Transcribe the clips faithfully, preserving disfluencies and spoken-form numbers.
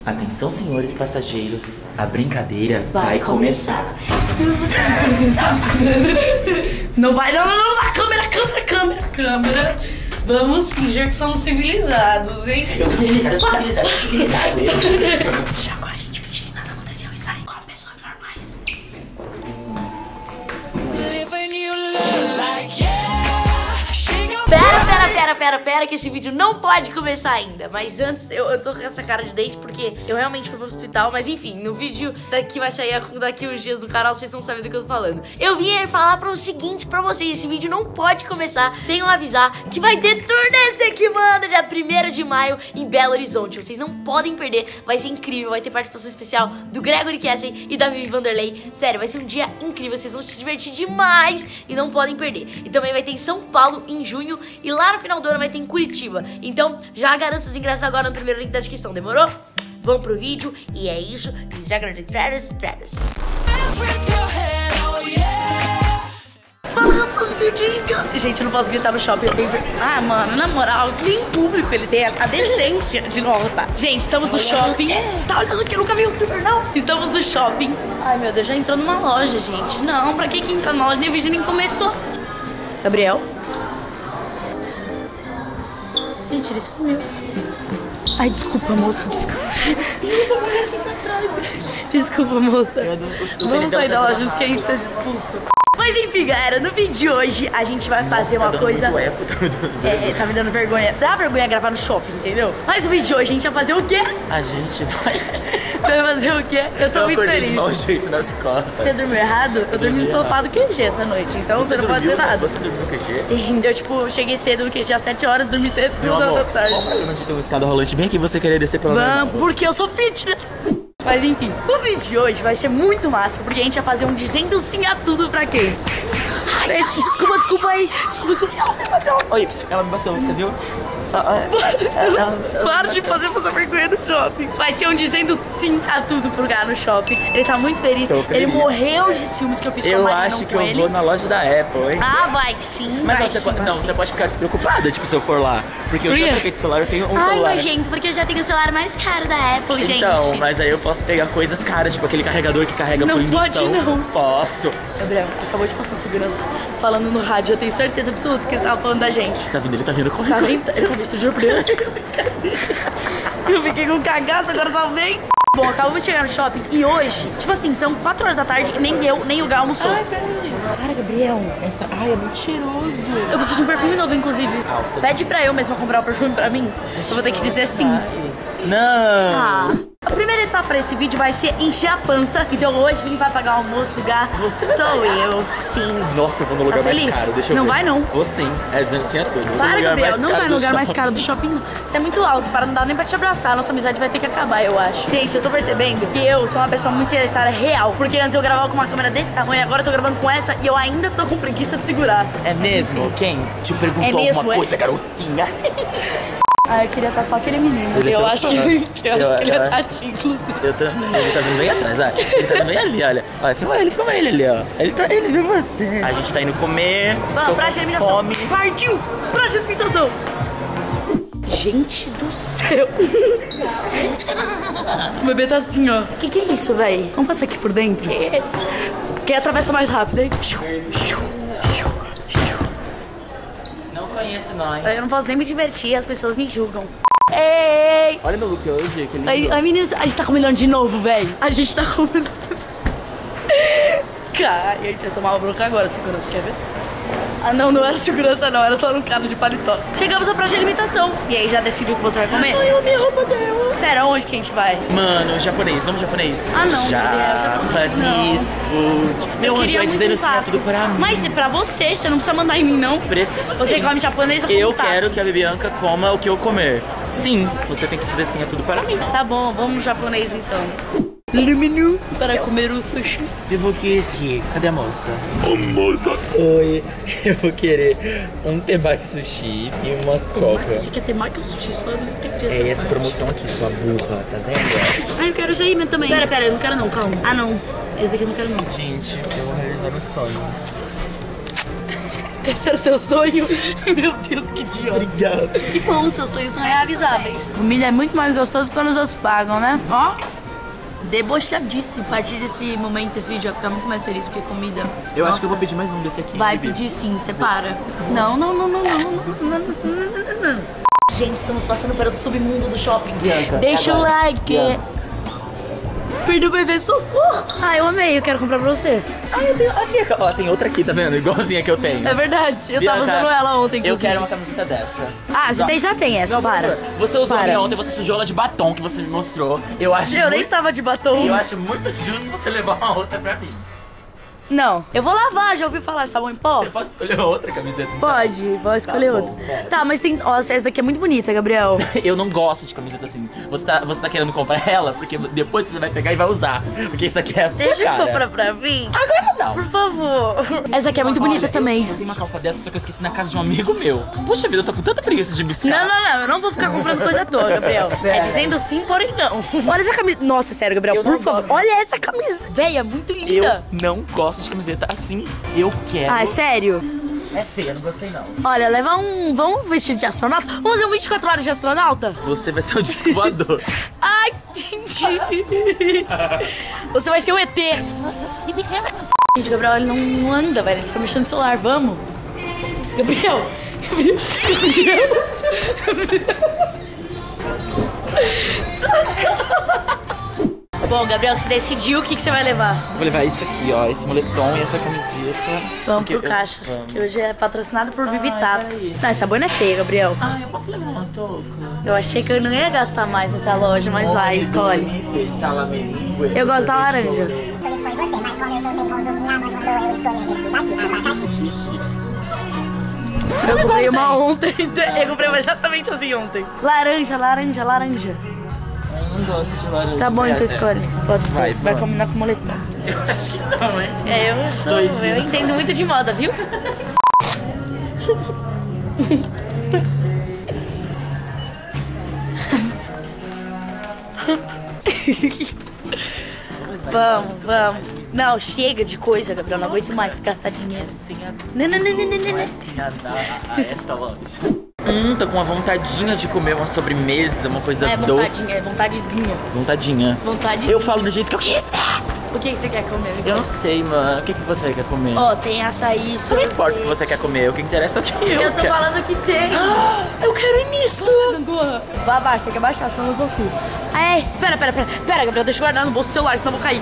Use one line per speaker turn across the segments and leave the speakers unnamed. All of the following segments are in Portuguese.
Atenção, senhores passageiros, a brincadeira vai, vai começar.
Não vai, não, não, não, câmera, câmera, câmera, câmera. Vamos fingir que somos civilizados, hein?
Eu sou civilizado, eu sou civilizado, eu sou civilizado.
Deixa agora a gente fingir que nada aconteceu e sai como pessoas normais. Pera, pera, pera, pera, pera, que esse vídeo não pode começar ainda. Mas antes, eu, eu tô com essa cara de dente porque eu realmente fui pro hospital. Mas enfim, no vídeo daqui vai sair daqui uns dias do canal, vocês não sabem do que eu tô falando. Eu vim aí falar para o seguinte pra vocês: esse vídeo não pode começar sem eu avisar que vai ter turnê aqui, mano, dia primeiro de maio em Belo Horizonte. Vocês não podem perder, vai ser incrível. Vai ter participação especial do Gregory Cassie e da Vivi Vanderlei. Sério, vai ser um dia incrível, vocês vão se divertir demais e não podem perder. E também vai ter em São Paulo em junho e lá no final do ano vai ter em Curitiba. Então já garanto os ingressos agora no primeiro link da descrição, demorou? Vamos pro vídeo e é isso. E já garanto trailers, trailers. Vamos, Dudinho! Gente, eu não posso gritar no shopping. Eu tenho... Ah, mano, na moral, nem em público ele tem a, a decência de não arrotar. Gente, estamos no shopping. Tá olhando aqui, eu nunca vi um Twitter, não. Estamos no shopping. Ai, meu Deus, já entrou numa loja, gente. Não, pra que que entra na loja? Nem o vídeo nem começou. Gabriel? Gente, ele sumiu. Ai, desculpa, moça, desculpa. Deus, a mulher fica atrás. Desculpa, moça. Vamos sair da loja antes que a gente seja expulso. Mas enfim, galera, no vídeo de hoje a gente vai fazer uma coisa...
Eco, tá me dando
é, tá me dando vergonha. Dá vergonha gravar no shopping, entendeu? Mas no vídeo de hoje a gente vai fazer o quê?
A gente vai...
Vai fazer o quê? Eu tô eu muito feliz.
De mau jeito nas costas.
Você dormiu errado? Eu, eu dormi no sofá do Q G essa noite, então você, você não dormiu, pode dizer nada.
Você dormiu no Q G?
Sim, eu tipo, cheguei cedo no Q G às sete horas, dormi até duas horas da tarde.
Qual o problema de ter uma escada rolante bem aqui e você querer descer pela
Vamos, porque eu sou fitness. Mas enfim, o vídeo de hoje vai ser muito massa, porque a gente vai fazer um dizendo sim a tudo pra quem? Ai, desculpa, desculpa aí. Desculpa, desculpa.
Oi, ela me bateu, você viu?
Para de fazer passar vergonha no shopping. Vai ser um dizendo sim a tudo pro lugar no shopping. Ele tá muito feliz. feliz. Ele morreu de ciúmes que eu fiz com a Marina.
Eu acho que eu
ele.
vou na loja da Apple, hein?
Ah, vai sim.
Mas
vai
não, você
sim,
pode, não,
sim.
você pode ficar despreocupada, tipo, se eu for lá. Porque eu já troquei de celular, eu tenho um
Ai,
celular.
Ai, gente, porque eu já tenho o celular mais caro da Apple, gente.
Então, mas aí eu posso pegar coisas caras, tipo aquele carregador que carrega
não
por indução.
Não pode, não.
Posso.
Gabriel, acabou de passar um segurança falando no rádio. Eu tenho certeza absoluta que ele tava falando da gente.
Tá vindo, ele tá vindo correndo.
Tá vindo, ele tá vindo, juro por Deus. Eu fiquei com cagaço agora talvez. Bom, acabamos de chegar no shopping e hoje, tipo assim, são quatro horas da tarde e nem eu, nem o Gal almoçou.
Ai, peraí.
Cara, Gabriel.
Essa... Ai, é muito cheiroso.
Eu preciso de um perfume novo, inclusive.
Ah,
Pede pra eu mesma comprar o perfume pra mim. Eu vou ter que dizer sim.
Não.
Ah. A primeira etapa pra esse vídeo vai ser encher a pança. Então hoje quem vai pagar o almoço do Gá sou eu, sim.
Nossa, eu vou no lugar
tá
mais caro, deixa eu
não
ver.
Não vai não.
Vou sim, é dizendo sim a tudo.
Para, Gabriel, não vai no lugar mais caro do shopping. Você é muito alto, para não dar nem pra te abraçar. Nossa amizade vai ter que acabar, eu acho. Gente, eu tô percebendo que eu sou uma pessoa muito sedentária real. Porque antes eu gravava com uma câmera desse tamanho, agora eu tô gravando com essa e eu ainda tô com preguiça de segurar.
É mesmo? Quem te perguntou
é mesmo,
alguma
é?
coisa, garotinha?
Ah, eu queria estar só aquele menino.
Ele
eu
é
acho que,
eu,
que, eu acho que ele é Tati, inclusive.
Eu também. Ele tá vindo bem atrás, olha. Ele tá vindo bem ali, olha. Olha, filma ele, filma ele ali, ó. Ele tá, ele viu você. A gente tá indo comer.
Vamos, praça de eliminação.
Fome.
Partiu! Praça de eliminação. Gente do céu. O bebê tá assim, ó. Que que é isso, véi? Vamos passar aqui por dentro? É. Quem atravessa mais rápido, hein?
Não conheço nós.
Eu não posso nem me divertir, as pessoas me julgam. Ei!
Olha meu look hoje, que lindo.
Ai, ai, meninas, a gente tá combinando de novo, velho. A gente tá combinando. Cara, a gente vai tomar uma bronca agora de segurança, quer ver? Ah, não, não era segurança, não. Era só um cara de paletó. Chegamos à praça de alimentação. E aí, já decidiu o que você vai comer?
Ai, eu amei a roupa dela.
Sério, aonde que a gente vai?
Mano, japonês. Vamos japonês?
Ah, não.
Japanese food. Meu anjo vai dizendo sim a tudo pra mim.
Mas é pra você, você não precisa mandar em mim, não.
Precisa sim.
Você come japonês ou
Eu
contato?
quero que a Bibianca coma o que eu comer. Sim, você tem que dizer sim a tudo para mim.
Tá bom, vamos no japonês então. No menu para comer o sushi.
Eu vou querer. Cadê a moça? Oi, eu vou querer um temaki sushi e uma coca.
Você quer ter mais que o sushi? Só não tem que
É essa promoção aqui, sua burra, tá vendo?
Ah, eu quero Jaime também. Pera, pera, eu não quero não, calma. Ah, não. Esse aqui eu não quero não.
Gente, eu vou realizar meu sonho.
Esse é o seu sonho? Meu Deus, que idiota.
Obrigado.
Que bom, seus sonhos são realizáveis.
Comida é muito mais gostoso quando os outros pagam, né? Ó.
Debochadíssimo. A partir desse momento, esse vídeo vai ficar muito mais feliz do que comida.
Eu
Nossa.
acho que eu vou pedir mais um desse aqui.
Vai
Bibi.
pedir sim, você para. Não, não, não, não, não, não, não, não, não, não. Gente, estamos passando para o submundo do shopping.
Bianca,
Deixa o
agora.
like.
Bianca.
Perdeu o bebê, socorro.
Ah, eu amei, eu quero comprar pra você.
Ah, eu tenho aqui. Ó, tem outra aqui, tá vendo? Igualzinha que eu tenho.
É verdade, eu tava
Bianca,
usando ela ontem,
Eu
inclusive.
quero uma camiseta dessa.
Ah, já tem, já tem essa,
Não,
para.
Você usou a
Para.
minha ontem, você sujou ela de batom que você me mostrou. Eu acho
Eu nem
muito...
tava de batom.
Eu acho muito justo você levar uma outra pra mim.
Não.
Eu vou lavar, já ouviu falar sabão em pó?
Eu posso escolher outra camiseta? então?
Pode, pode escolher
bom,
outra.
pera.
Tá, mas tem. Ó, essa daqui é muito bonita, Gabriel.
Eu não gosto de camiseta assim. Você tá, você tá querendo comprar ela porque depois você vai pegar e vai usar. Porque isso aqui é a sua
Deixa eu
cara.
comprar pra mim.
Agora não.
Por favor.
Essa daqui é muito bonita
Olha,
também.
Eu, eu tenho uma calça dessa, só que eu esqueci na casa de um amigo meu. Poxa vida, eu tô com tanta preguiça de buscar.
Não, não, não, eu não vou ficar comprando coisa à toa, Gabriel. É dizendo sim, porém não.
Olha essa camisa. Nossa, sério, Gabriel,
Eu
por
não
favor.
gosto.
Olha essa camisa.
Véia, muito
Eu
linda.
não gosto de camiseta assim. Eu quero.
Ah, é sério?
É feia, não gostei não.
Olha, leva um. Vamos vestir de astronauta? Vamos fazer um vinte e quatro horas de astronauta?
Você vai ser o disco voador.
Ai, entendi. Você vai ser o E T. Nossa, você me vendo. Gente, o Gabriel, ele não anda, velho. Ele fica mexendo no celular. Vamos. Gabriel. Gabriel. Bom, Gabriel, você decidiu o que, que você vai levar.
Vou levar isso aqui, ó. Esse moletom e essa camiseta.
Vamos
Porque
pro
eu-
caixa,
vamos.
que hoje é patrocinado por Bibi Tato.
peraí.
Não, essa boina é feia, Gabriel.
Ah, eu posso levar uma touca?
Eu achei que eu não ia gastar mais nessa loja, mas vai, escolhe.
Eu gosto da laranja. Eu comprei uma ontem.
Eu comprei uma exatamente assim ontem.
Laranja, laranja, laranja.
Eu não gosto de laranja.
Tá bom, então
É,
escolhe. Pode ser.
Vai,
Vai
vamos.
combinar com o moletom.
Eu acho que não, hein?
É, eu sou.
Doidinha.
Eu entendo muito de moda, viu? Vamos, vamos. Não, chega de coisa, Gabriel. Não aguento mais gastar dinheiro. Não, não, não, não, não, não.
Assim, a, a, a esta loja. Hum, tô com uma vontadinha de comer uma sobremesa, uma coisa
É
doce.
vontadinha, é vontadinha.
Vontadinha.
Vontade
Eu falo do jeito que eu quiser.
O que que você quer comer?
Eu não sei, mano. O que, que você quer comer?
Ó, tem açaí,
Não
sorvete.
importa o que você quer comer. O que interessa é o que eu,
Eu tô
quero.
falando que tem.
Eu quero ir nisso.
Vai abaixo, tem que abaixar, senão eu não consigo.
Ai, pera, pera, pera. Pera, Gabriel, deixa eu guardar no bolso do celular, senão eu vou cair.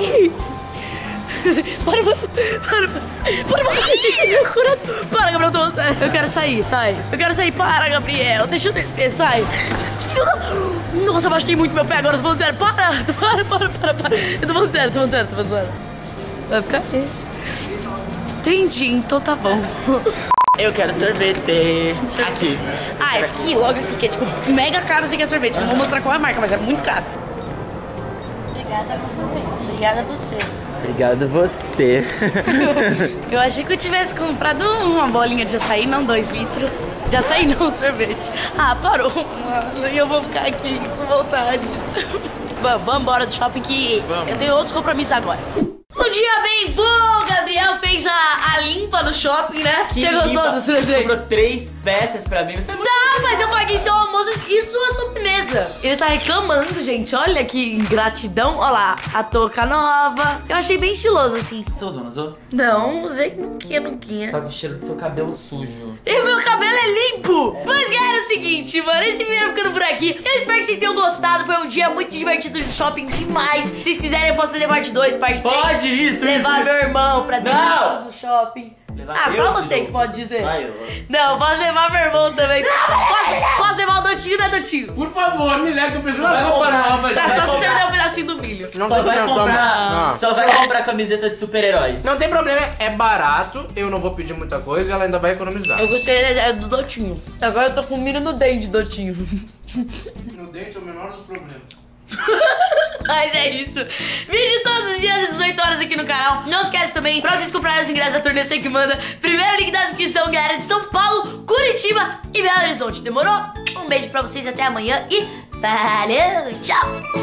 Para, para, para, para, para, cair. Coração. Para, Gabriel, eu, tô... eu quero sair, sai. Eu quero sair, para, Gabriel, deixa eu descer, sai. Filho da... Nossa, eu machuquei muito meu pé agora, eu tô falando sério. Para, para, para, para, para. Eu tô falando sério, tô falando sério, tô falando sério. Vai ficar aí. Entendi, então tá bom.
Eu quero sorvete. Aqui.
Ah, é aqui, logo aqui, que é tipo mega caro você quer sorvete. Não vou mostrar qual é a marca, mas é muito caro. Obrigada por sorvete. Obrigada a você.
Obrigado você.
Eu achei que eu tivesse comprado uma bolinha de açaí, não dois litros. De açaí não, sorvete. Ah, parou, mano. E eu vou ficar aqui com vontade. Vamos, vamos embora do shopping que
Vamos.
eu tenho outros compromissos agora. Um dia bem bom, Gabriel fez a, a limpa no shopping, né? Você gostou do
Você
presente?
comprou três peças pra mim. Você é muito...
Tá, mas eu paguei seu almoço e sua sobremesa. Ele tá reclamando, gente. Olha que ingratidão. Olha lá, a touca nova. Eu achei bem estiloso, assim.
Você usou, não usou?
Não, usei nuquinha, nuquinha.
Tá com cheiro do seu cabelo sujo.
E o meu cabelo é limpo! Mas, galera, é o seguinte, mano, esse vídeo ficando por aqui. Eu espero que vocês tenham gostado. Foi um dia muito divertido de shopping demais. Se vocês quiserem, eu posso fazer parte dois, parte três.
Pode isso,
Levar
isso,
meu irmão pra
Não!
no shopping.
Levar
Ah,
eu
só
de
você
novo.
que pode dizer.
Vai, eu.
Não, posso levar meu irmão também. Posso, posso levar o Dotinho, né, Dotinho?
Por favor, me leve que eu preciso das
Vai
roupas
comprar.
novas.
Tá,
vai
só se você
comprar.
me der um pedacinho do milho.
Não
Só
tem
vai
problema,
comprar.
toma.
Só vai comprar camiseta de super-herói.
Não tem problema, é barato, eu não vou pedir muita coisa e ela ainda vai economizar.
Eu gostei é, do Dotinho. Agora eu tô com milho no dente, Dotinho.
Meu dente é o menor dos problemas.
Mas é isso. Vídeo todos os dias às dezoito horas aqui no canal. Não esquece também, pra vocês comprarem os ingressos da turnê Sei Que Manda, primeiro link da descrição, galera de São Paulo, Curitiba e Belo Horizonte. Demorou? Um beijo pra vocês, até amanhã e valeu, tchau!